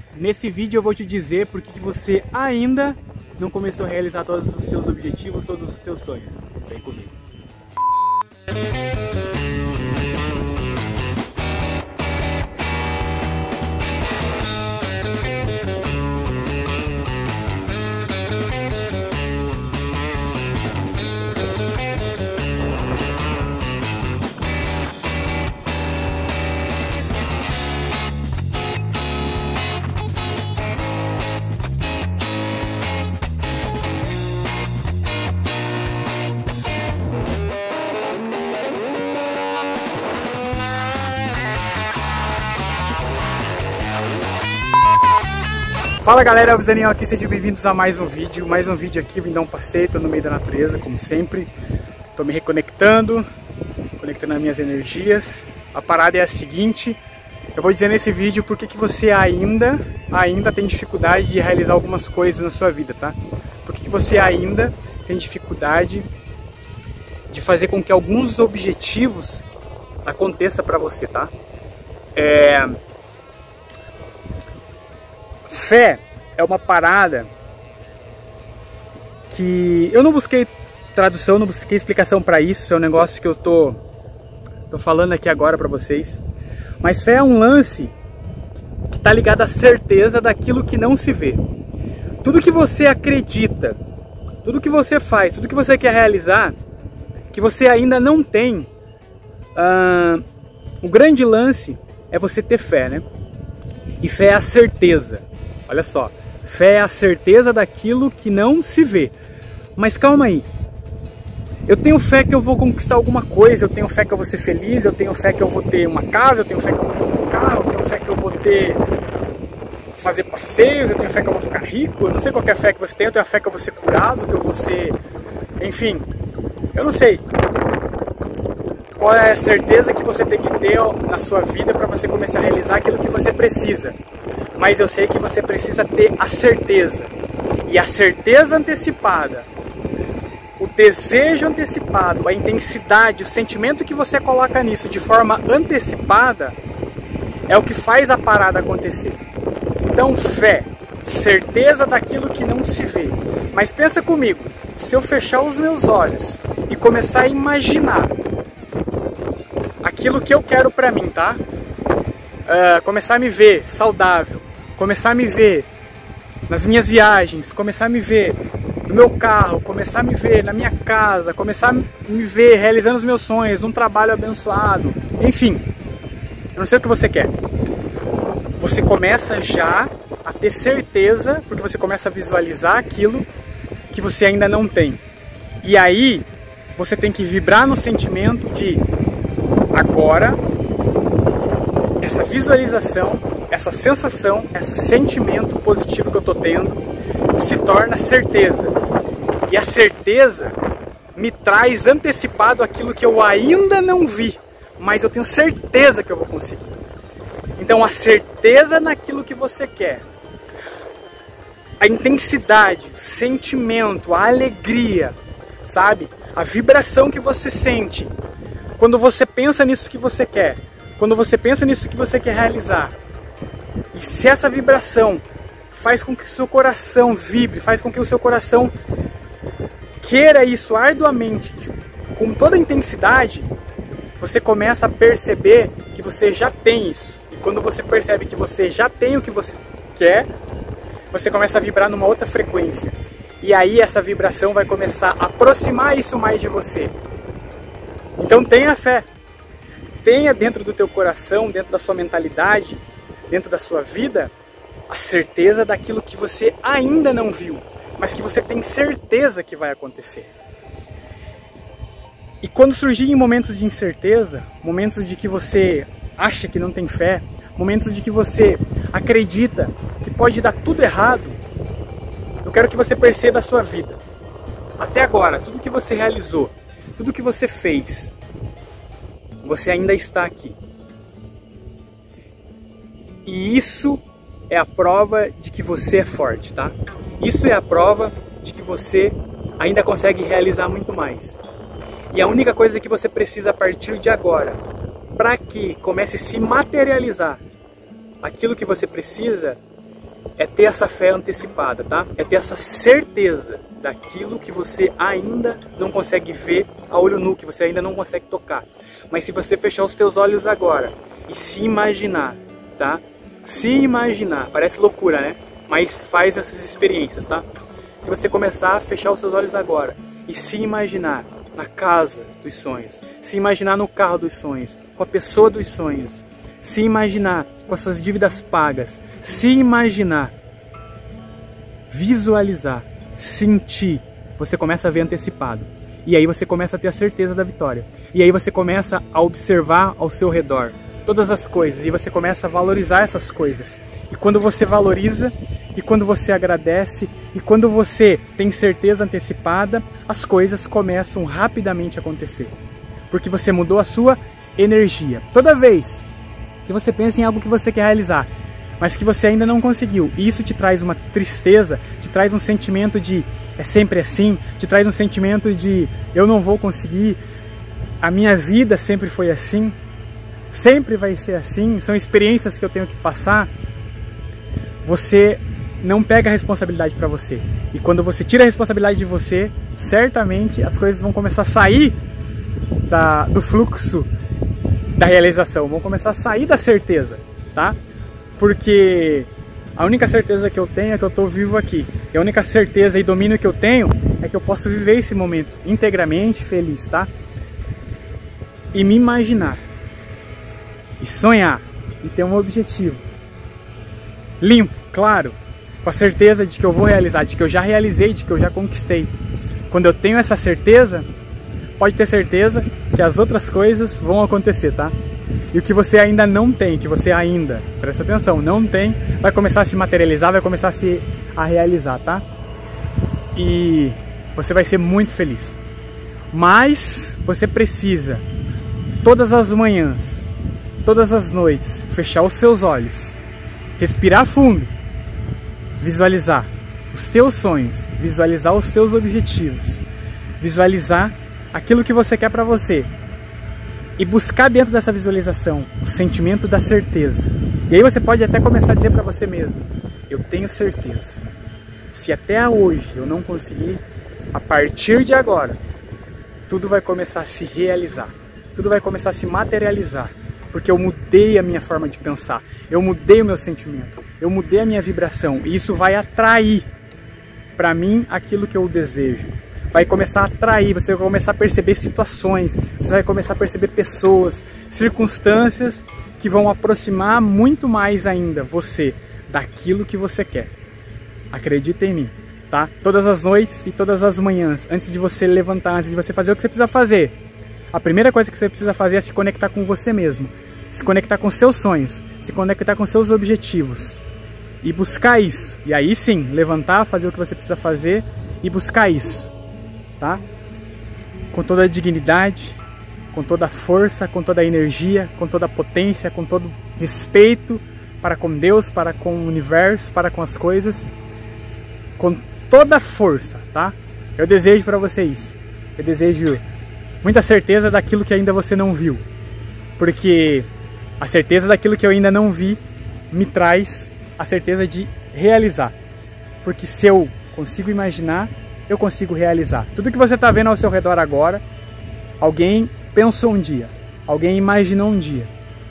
Nesse vídeo eu vou te dizer por que você ainda não começou a realizar todos os teus objetivos, todos os teus sonhos. Vem comigo. Fala galera, o Daniel aqui, sejam bem-vindos a mais um vídeo aqui, vim dar um passeio, tô no meio da natureza, como sempre. Tô me reconectando, conectando as minhas energias. A parada é a seguinte, eu vou dizer nesse vídeo por que você ainda tem dificuldade de realizar algumas coisas na sua vida, tá? Por que você ainda tem dificuldade de fazer com que alguns objetivos aconteçam pra você, tá? Fé é uma parada que eu não busquei tradução, não busquei explicação para isso, é um negócio que eu tô falando aqui agora para vocês. Mas fé é um lance que tá ligado à certeza daquilo que não se vê. Tudo que você acredita, tudo que você faz, tudo que você quer realizar, que você ainda não tem, o grande lance é você ter fé, né? E fé é a certeza. Olha só, fé é a certeza daquilo que não se vê. Mas calma aí, eu tenho fé que eu vou conquistar alguma coisa, eu tenho fé que eu vou ser feliz, eu tenho fé que eu vou ter uma casa, eu tenho fé que eu vou ter um carro, eu tenho fé que eu vou fazer passeios, eu tenho fé que eu vou ficar rico, eu não sei qual é a fé que você tem, eu tenho a fé que eu vou ser curado, que eu vou ser... Enfim, eu não sei qual é a certeza que você tem que ter na sua vida para você começar a realizar aquilo que você precisa. Mas eu sei que você precisa ter a certeza. E a certeza antecipada, o desejo antecipado, a intensidade, o sentimento que você coloca nisso de forma antecipada é o que faz a parada acontecer. Então, fé, certeza daquilo que não se vê. Mas pensa comigo, se eu fechar os meus olhos e começar a imaginar aquilo que eu quero pra mim, tá? Começar a me ver saudável, começar a me ver nas minhas viagens, começar a me ver no meu carro, começar a me ver na minha casa, começar a me ver realizando os meus sonhos, num trabalho abençoado, enfim, eu não sei o que você quer. Você começa já a ter certeza, porque você começa a visualizar aquilo que você ainda não tem. E aí, você tem que vibrar no sentimento de agora, essa visualização, essa sensação, esse sentimento positivo que eu tô tendo se torna certeza. E a certeza me traz antecipado aquilo que eu ainda não vi, mas eu tenho certeza que eu vou conseguir. Então a certeza naquilo que você quer, a intensidade, o sentimento, a alegria, sabe? A vibração que você sente quando você pensa nisso que você quer, quando você pensa nisso que você quer realizar. E se essa vibração faz com que o seu coração vibre, faz com que o seu coração queira isso arduamente, com toda a intensidade, você começa a perceber que você já tem isso. E quando você percebe que você já tem o que você quer, você começa a vibrar numa outra frequência. E aí essa vibração vai começar a aproximar isso mais de você. Então tenha fé. Tenha dentro do teu coração, dentro da sua mentalidade, dentro da sua vida, a certeza daquilo que você ainda não viu, mas que você tem certeza que vai acontecer. E quando surgirem momentos de incerteza, momentos de que você acha que não tem fé, momentos de que você acredita que pode dar tudo errado, eu quero que você perceba a sua vida. Até agora, tudo que você realizou, tudo que você fez, você ainda está aqui. E isso é a prova de que você é forte, tá? Isso é a prova de que você ainda consegue realizar muito mais. E a única coisa que você precisa a partir de agora, para que comece a se materializar aquilo que você precisa, é ter essa fé antecipada, tá? É ter essa certeza daquilo que você ainda não consegue ver a olho nu, que você ainda não consegue tocar. Mas se você fechar os teus olhos agora e se imaginar, tá? Se imaginar, parece loucura, né? Mas faz essas experiências, tá? Se você começar a fechar os seus olhos agora e se imaginar na casa dos sonhos, se imaginar no carro dos sonhos, com a pessoa dos sonhos, se imaginar com as suas dívidas pagas, se imaginar, visualizar, sentir, você começa a ver antecipado. E aí você começa a ter a certeza da vitória. E aí você começa a observar ao seu redor todas as coisas e você começa a valorizar essas coisas. E quando você valoriza, e quando você agradece, e quando você tem certeza antecipada, as coisas começam rapidamente a acontecer. Porque você mudou a sua energia. Toda vez que você pensa em algo que você quer realizar, mas que você ainda não conseguiu, e isso te traz uma tristeza, te traz um sentimento de é sempre assim, te traz um sentimento de eu não vou conseguir, a minha vida sempre foi assim, sempre vai ser assim, são experiências que eu tenho que passar, você não pega a responsabilidade para você. E quando você tira a responsabilidade de você, certamente as coisas vão começar a sair do fluxo da realização, vão começar a sair da certeza, tá? Porque a única certeza que eu tenho é que eu estou vivo aqui. E a única certeza e domínio que eu tenho é que eu posso viver esse momento integramente feliz, tá? E me imaginar. E sonhar. E ter um objetivo. Limpo, claro. Com a certeza de que eu vou realizar, de que eu já realizei, de que eu já conquistei. Quando eu tenho essa certeza, pode ter certeza que as outras coisas vão acontecer, tá? E o que você ainda não tem, que você ainda, presta atenção, não tem, vai começar a se materializar, vai começar a realizar, tá? E você vai ser muito feliz. Mas você precisa, todas as manhãs, todas as noites, fechar os seus olhos, respirar fundo, visualizar os teus sonhos, visualizar os teus objetivos, visualizar aquilo que você quer pra você. E buscar dentro dessa visualização o sentimento da certeza. E aí você pode até começar a dizer para você mesmo, eu tenho certeza, se até hoje eu não conseguir, a partir de agora, tudo vai começar a se realizar, tudo vai começar a se materializar, porque eu mudei a minha forma de pensar, eu mudei o meu sentimento, eu mudei a minha vibração, e isso vai atrair para mim aquilo que eu desejo. Vai começar a atrair, você vai começar a perceber situações, você vai começar a perceber pessoas, circunstâncias que vão aproximar muito mais ainda você daquilo que você quer. Acredita em mim, tá? Todas as noites e todas as manhãs, antes de você levantar, antes de você fazer o que você precisa fazer, a primeira coisa que você precisa fazer é se conectar com você mesmo, se conectar com seus sonhos, se conectar com seus objetivos e buscar isso. E aí sim, levantar, fazer o que você precisa fazer e buscar isso. Tá? Com toda a dignidade, com toda a força, com toda a energia, com toda a potência, com todo respeito para com Deus, para com o universo, para com as coisas, com toda a força, tá? Eu desejo para você isso. Eu desejo muita certeza daquilo que ainda você não viu, porque a certeza daquilo que eu ainda não vi me traz a certeza de realizar, porque se eu consigo imaginar, eu consigo realizar. Tudo que você está vendo ao seu redor agora, alguém pensou um dia, alguém imaginou um dia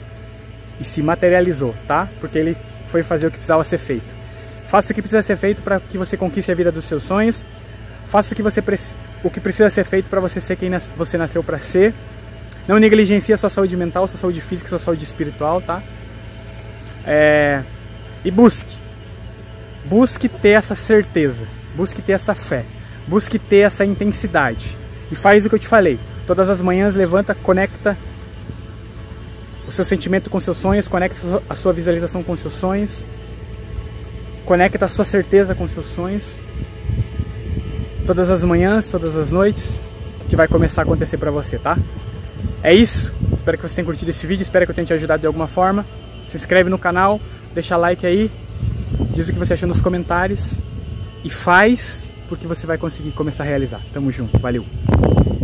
e se materializou, tá? Porque ele foi fazer o que precisava ser feito. Faça o que precisa ser feito para que você conquiste a vida dos seus sonhos. Faça o que precisa ser feito para você ser quem você nasceu para ser. Não negligencie a sua saúde mental, sua saúde física, sua saúde espiritual, tá? E busque ter essa certeza, busque ter essa fé. Busque ter essa intensidade. E faz o que eu te falei. Todas as manhãs levanta, conecta o seu sentimento com seus sonhos, conecta a sua visualização com seus sonhos, conecta a sua certeza com seus sonhos. Todas as manhãs, todas as noites, que vai começar a acontecer pra você, tá? É isso. Espero que você tenha curtido esse vídeo, espero que eu tenha te ajudado de alguma forma. Se inscreve no canal, deixa like aí, diz o que você achou nos comentários e faz, porque você vai conseguir começar a realizar. Tamo junto, valeu!